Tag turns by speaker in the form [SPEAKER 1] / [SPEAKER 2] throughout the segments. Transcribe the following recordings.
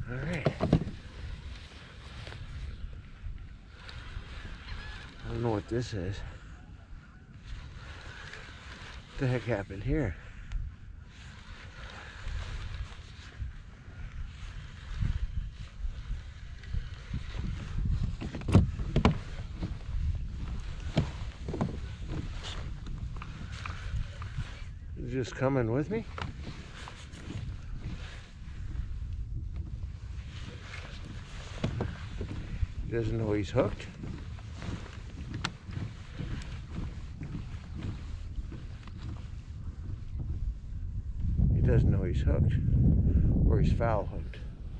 [SPEAKER 1] All right. I don't know what this is. What the heck happened here? You just coming with me? He doesn't know he's hooked. He doesn't know he's hooked, or he's foul hooked.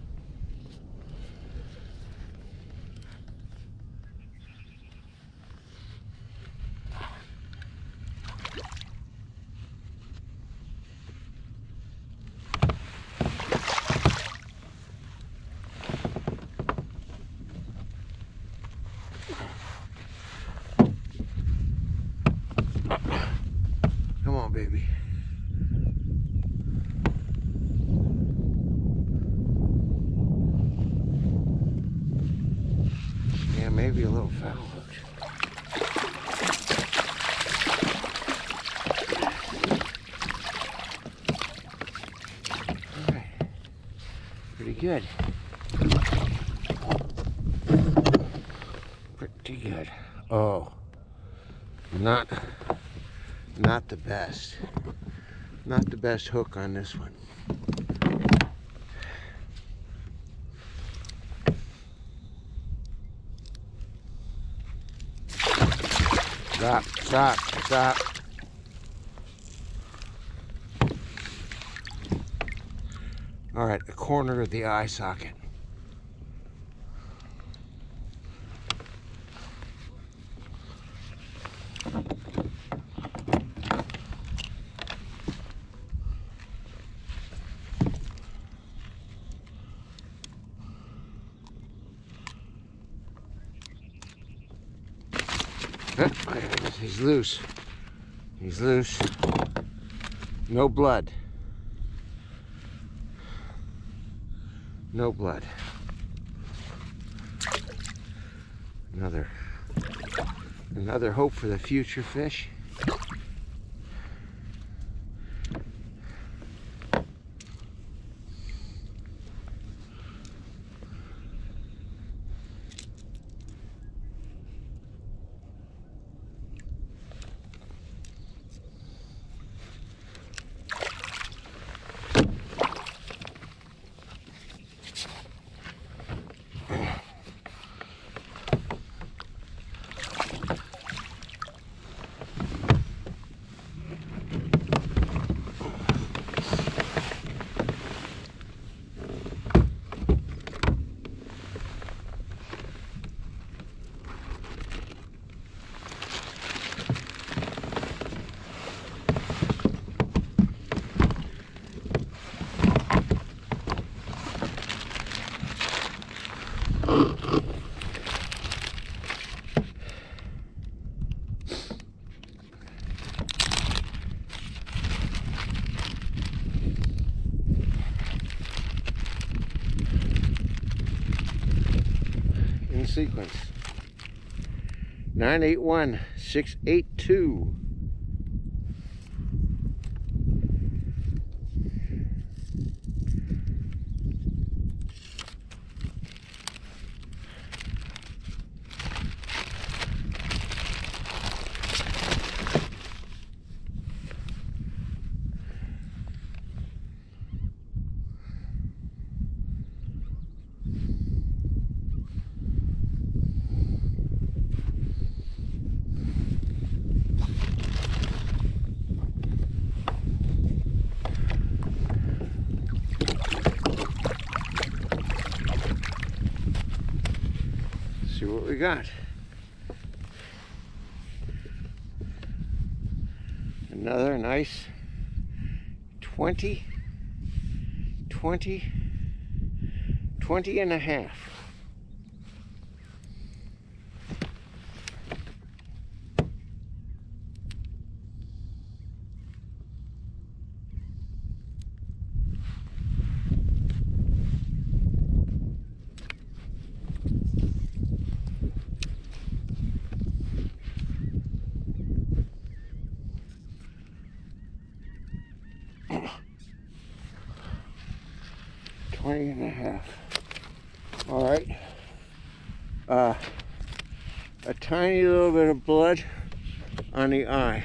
[SPEAKER 1] Come on, baby. Yeah, maybe a little foul hooked. All right. Pretty good. Pretty good. Oh, not the best. Not the best hook on this one. Stop, stop, stop. All right, the corner of the eye socket. He's loose. He's loose. No blood. No blood. Another hope for the future fish. In sequence. 981682. See what we got. Another nice 20 and a half. 20 and a half. All right. A tiny little bit of blood on the eye.